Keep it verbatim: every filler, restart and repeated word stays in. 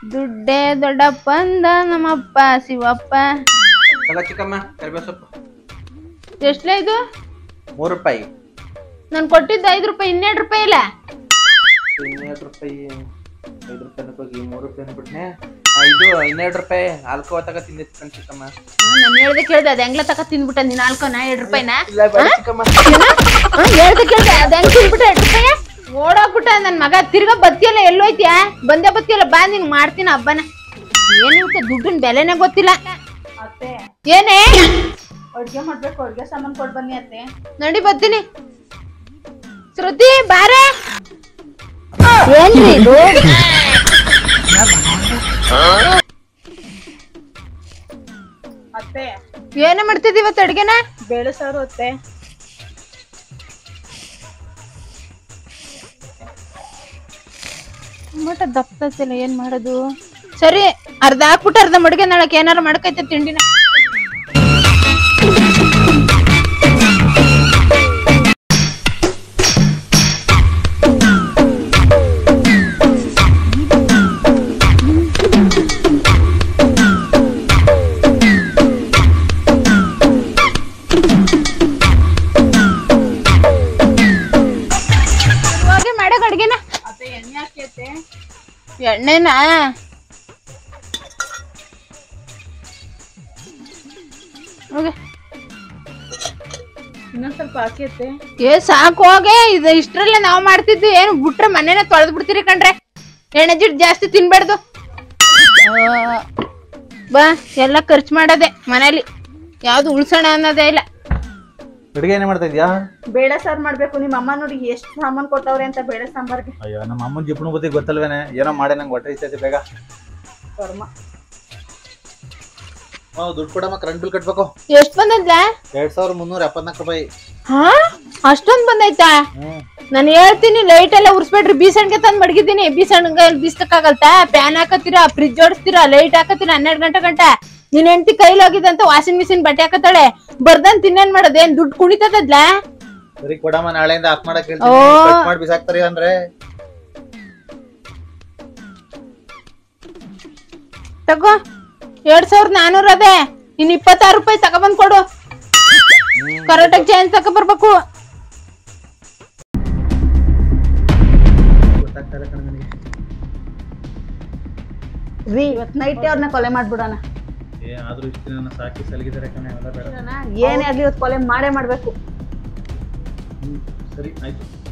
ದುಡ್ಡೇ ದೊಡ್ಡಪ್ಪ ಅಂದ ನಮ್ಮಪ್ಪ ಶಿವಪ್ಪ. ಚಿಕ್ಕಮ್ಮ ಕರಿಬೇವು ಸೊಪ್ಪು ಎಷ್ಟಲೇ ಇದು? ಮೂರು ರೂಪಾಯಿ. ನಾನು ಕೊಟ್ಟಿದ್ದು ಐದು ರೂಪಾಯಿ, ಇನ್ನೆರಡು ರೂಪಾಯಿ ಇಲ್ಲ. ಇನ್ನೆರಡು ರೂಪಾಯಿ ಐದು ರೂಪಾಯಿ ಹೋಗಿ ಮೂರು ರೂಪಾಯಿ ಬಿಟ್ನೆ. ಇದು ಇನ್ನೆರಡು ರೂಪಾಯಿ ಆಲ್ಕೋವಾ ತಗ ತಿಂದಿತ್ತು ಕಣ್ ಚಿಕ್ಕಮ್ಮ. ನಾನು ಹೇಳ್ದೆ ಕೇಳ್ದೆ ಅದ ಹೆಂಗ್ಲ ತಕ ತಿಂದ್ಬಿಟ್ಟ ನೀನ್ ಆಲ್ಕೋನ ಎರಡು ರೂಪಾಯಿನ? ಚಿಕ್ಕಮ್ಮ ಹೇಳ್ದೆ ಕೇಳ್ದೆ ಅದ ಹೆಂಗ್ ತಿಂದ್ಬಿಟ್ಟ ಎರಡು ರೂಪಾಯಿ? ಓಡೋಗ್ಬಿಟ್ಟ ನನ್ ಮಗ. ತಿರ್ಗಾ ಬತ್ತಿಯಲ್ಲ ಎಲ್ಲೋಯ್ತಿಯಾ? ಬಂದೆ ಬತ್ತಿಯಲ್ಲ ಬಾ, ನಿನ್ ಮಾಡ್ತೀನಿ ಹಬ್ಬನ. ಏನಿರುತ್ತೆ ದುಡ್ಡಿನ ಬೆಲೆನೇ ಗೊತ್ತಿಲ್ಲ. ಅತ್ತೆ ಏನೇ ಅಡ್ಗೆ ಮಾಡ್ಬೇಕು, ಅಡ್ಗೆ ಸಾಮಾನ್ ಕೊಡ್ ಬನ್ನಿ ಅತ್ತೆ. ನಡಿ ಬರ್ತೀನಿ. ಶ್ರುತಿ ಬಾರೆ. ಏನ್ರಿ ಇದು? ಅತ್ತೆ ಏನ ಮಾಡ್ತಿದ್ದಿ ಇವತ್ತು ಅಡ್ಗೆನ? ಬೇಳೆ ಸಾರು ಅತ್ತೆ. ಮಟ ದಪ್ಪತ್ತಿಲ್ಲ, ಏನ್ ಮಾಡೋದು? ಸರಿ, ಅರ್ಧ ಹಾಕ್ಬಿಟ್ಟು ಅರ್ಧ ಮಡ್ಗೆ ನಾಳಕ್ ಏನಾರ ಮಾಡ್ಕೈತೆ ತಿಂಡಿನ. ಮಾಡಕ್ ಅಡ್ಗೆನ ಅತ್ತೆ ಎಣ್ಣೆ ಹಾಕಿ ಅತ್ತೆ. ಎಣ್ಣೆನಾ? ಇನ್ನೊಂದ್ ಸ್ವಲ್ಪ ಹಾಕಿ ಅತ್ತೆ. ಏ ಸಾಕು ಹೋಗೆ, ಇದು ಇಷ್ಟ್ರಲ್ಲೇ ನಾವ್ ಮಾಡ್ತಿದ್ವಿ. ಏನು ಬಿಟ್ರೆ ಮನೇನ ತೊಳೆದ್ ಬಿಡ್ತೀರಿ ಕಣ್ರೆ. ಎಣ್ಣೆ ಜಿಡ್ ಜಾಸ್ತಿ ತಿನ್ಬಾರ್ದು. ಬಾ, ಎಲ್ಲ ಖರ್ಚು ಮಾಡೋದೆ ಮನೇಲಿ, ಯಾವ್ದು ಉಳ್ಸೋಣ ಅನ್ನೋದೇ ಇಲ್ಲ. ಅಡುಗೆ ಏನೇ ಮಾಡ್ತಾ ಇದ್ಯಾ? ಬೇಳೆ ಸಾರು ಮಾಡ್ಬೇಕು. ನಿಮ್ಮ ಅಮ್ಮ ನೋಡಿ ಎಷ್ಟು ಸಾಮಾನ್ ಕೊಟ್ಟವ್ರೆ ಅಂತ ಬೇಳೆ ಸಾಂಬಾರ್ಗೆ. ಅಯ್ಯೋ, ನಮ್ಮ ಅಮ್ಮನ ಜಿಪ್ಪಣ ಬುದ್ಧಿ ಗೊತ್ತಲ್ವೇನೆ, ಏನೋ ಮಾಡಿ ನಂಗೆ ಹೊಟ್ಟೆ ಇರ್ತೈತೆ ಬೇಗ. ಕರ್ಮ. ಹಾ, ದುಡ್ಡು ಕೊಡಮ್ಮ, ಕರೆಂಟ್ ಬಿಲ್ ಕಟ್ಬೇಕು. ಎಷ್ಟ್ ಬಂದದ್ಲ? ಎರಡ್ ಸಾವಿರದ ಮುನ್ನೂರ ಎಪ್ಪತ್ನಾಲ್ಕು ರೂಪಾಯಿ. ಹಾ, ಅಷ್ಟೊಂದ್ ಬಂದೈತಾ? ಹ್ಮ್, ನಾನು ಹೇಳ್ತೀನಿ ಲೈಟ್ ಎಲ್ಲ ಉರ್ಸ್ಬೇಡ್ರಿ. ಬೀಸಣ್ಗೆ ತಂದ್ ಮಡಗಿದ್ದೀನಿ. ಬೀಸಣ್ಗೆ ಬೀಸಕ್ಕಾಗಲ್ತಾ? ಫ್ಯಾನ್ ಹಾಕತ್ತೀರಾ, ಫ್ರಿಜ್ ಓಡಿಸ್ತೀರಾ, ಲೈಟ್ ಹಾಕತ್ತೀರಾ ಹನ್ನೆರಡು ಗಂಟೆ ಗಂಟ. ನಿನ್ ಹೆಂಡತಿ ಕೈಲಿ ಹೋಗಿದಂತ ವಾಷಿಂಗ್ ಮಿಷಿನ್ ಬಟ್ಟೆ ಹಾಕತ್ತಾಳೆ. ಬರ್ದನ್ ತಿನ್ನೇನ್ ಮಾಡೋದು? ಏನ್ ದುಡ್ಡು ಕುಣಿತದಲ್ಲ? ಸರಿ ಕೊಡಮ್ಮ, ನಾಳೆಯಿಂದ ಆಫ್ ಮಾಡಕ್ ಹೇಳ್ತೀನಿ. ಕಟ್ ಮಾಡಿ ಬಿಸಾಕ್ತಾರಿ ಅಂದ್ರೆ ತಗೋ, ಎರಡ್ ಸಾವಿರದ ನಾನೂರ ಅದೇ. ಇನ್ ಇಪ್ಪತ್ತಾರು ರೂಪಾಯಿ ತಗೊಬಂದ್ ಕೊಡು. ಕರೆಕ್ಟಾಗಿ ಚೇಂಜ್ ತಕ ಬರ್ಬೇಕು. ರೀ ಇವತ್ ನೈಟ್ ಅವ್ರನ್ನ ಕೊಲೆ ಮಾಡ್ಬಿಡೋಣ. ಆದ್ರೂ ಇಷ್ಟು ದಿನ ಸಾಕಿ ಸಲಗಿದ್ದಾರೆ ಕಣೆ, ಅವೆಲ್ಲ ಬೇಡ. ಏನೇ ಆಗ್ಲಿ ಇವತ್ತು ಕೊಲೆ ಮಾಡೇ ಮಾಡ್ಬೇಕು. ಸರಿ ಆಯ್ತು.